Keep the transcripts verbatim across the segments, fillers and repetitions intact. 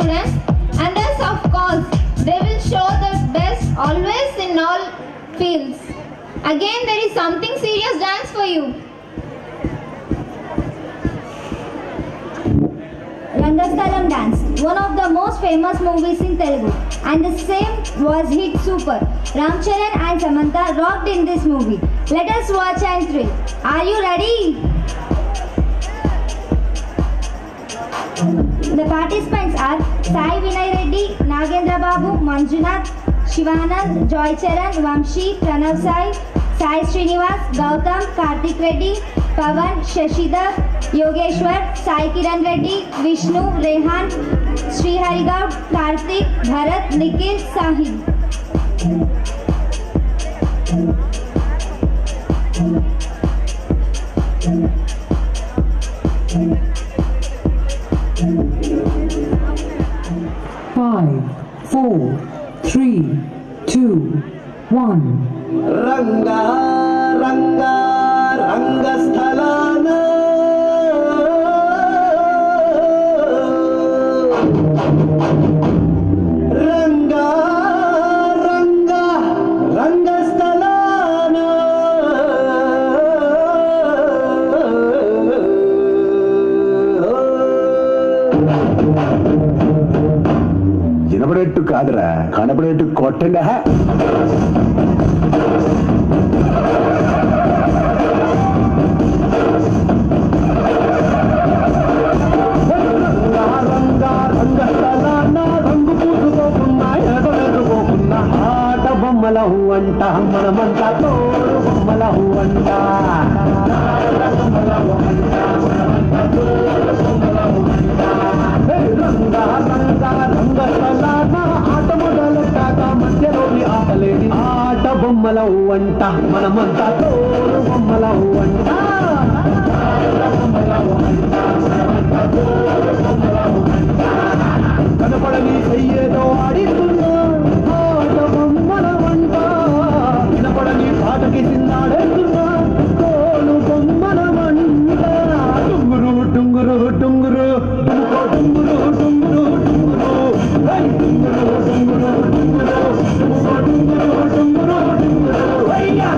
students, and thus of course they will show their best always in all fields. Again, there is something serious dance for you. Rangastalam Dance, one of the most famous movies in Telugu, and the same was hit super. Ramcharan and Samanta rocked in this movie. Let us watch and thrill. Are you ready? The participants are Sai Vinay Reddy, Nagendra Babu, Manjunath, Shivanand, Joy Charan, Vamshi, Pranav Sai, Sai Srinivas, Gautam, Karthik Reddy, Pavan, Shashidhar, Yogeshwar, Sai Kiran Reddy, Vishnu, Rehan, Sri Harigaud, Karthik, Bharat, Nikhil, Sahib. Five, four, three, two, one. Ranga, Ranga, Rangastalana. Ranga, Ranga, Rangastalana. వినపడేట్టు కాదురా, కనపడేట్టు కొట్టండి. రంగు పూసుకోకున్నా ఎడబెట్టుకోకున్నా ఆట బొమ్మల అంట మనమంతా తోడు బొమ్మల అంట. రంగా రంగా రంగస్థలాన ఆట మొదలెట్టాక మధ్యలోని ఆటలేని ఆట బొమ్మల అంట మనమంతా తోడు బొమ్మల అంట. కనపడని చెయ్యేదో ఆడిస్తున్నా ఆట బొమ్మల వంట. వినపడని పాటకి తిన్నాడేస్తున్నా తోలు బొమ్మల వంట. టుంగురు టుంగురు టుంగురు టుంగురు టుంగురు టుంగురు టుంగురు టుంగురు టుంగురు టుంగురు టుంగురు టుంగురు టుంగురు అయ్యా.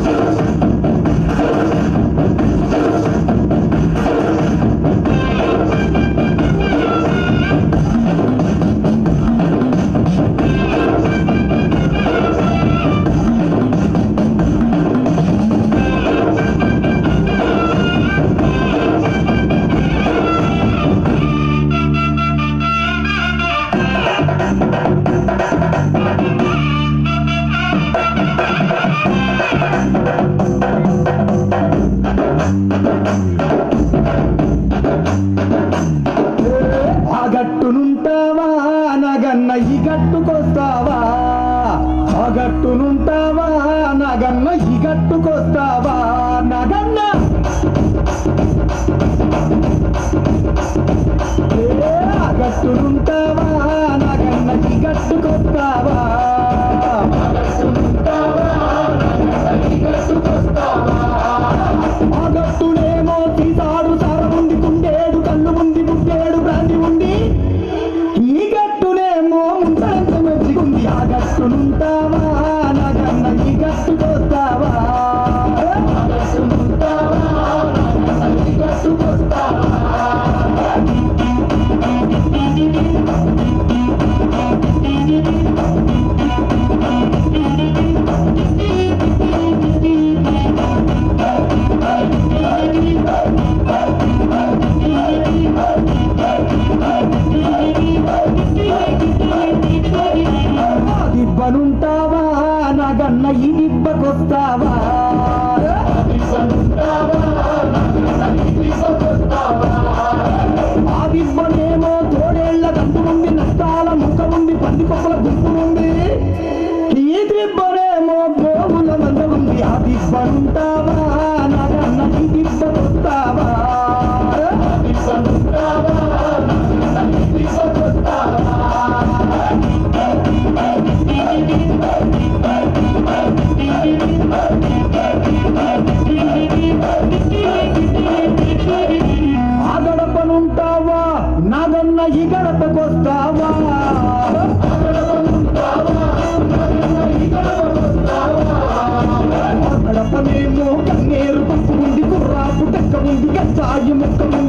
గట్టునుంటావా నగన్న ఈ గట్టుకొస్తావా, ఆ గట్టునుంటావా నగన్న ఈ గట్టుకొస్తావా నగన్న. ఆ గట్టునుంటావా నగన్న ఈ గట్టుకొస్తావా, ఆ గట్టునేమో తీసాడు సారముంది కుండేడు కన్ను ముంది బుట్టేడు బ్రాంతి ఉంది. ఈ గట్టునేమో ముందంత మెచ్చికుంది. ఆ గట్టునుంటావా నగన్న ఈ గట్టుకొస్తావా, ఈ గట్టుకొస్తావా. ఈ గడపకొస్తావా గడపనేమో కన్నేరు పప్పు ఉంది కుర్రాపు టెక్క ఉంది గచ్చాయి ముక్క